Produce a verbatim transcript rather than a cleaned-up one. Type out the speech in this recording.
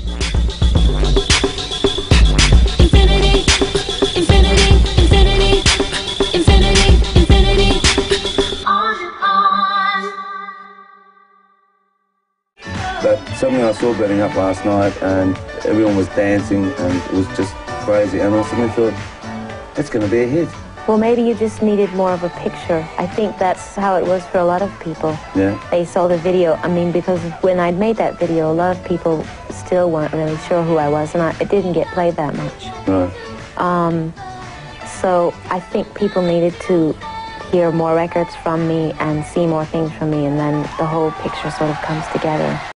Infinity, infinity, infinity, infinity, infinity, on and on. But something I saw burning up last night, and everyone was dancing, and it was just crazy. And I suddenly thought, it's going to be a hit. Well, maybe you just needed more of a picture. I think that's how it was for a lot of people. Yeah. They saw the video. I mean, because when I'd made that video, a lot of people still weren't really sure who I was, and I, it didn't get played that much. Right. Um, so I think people needed to hear more records from me and see more things from me, and then the whole picture sort of comes together.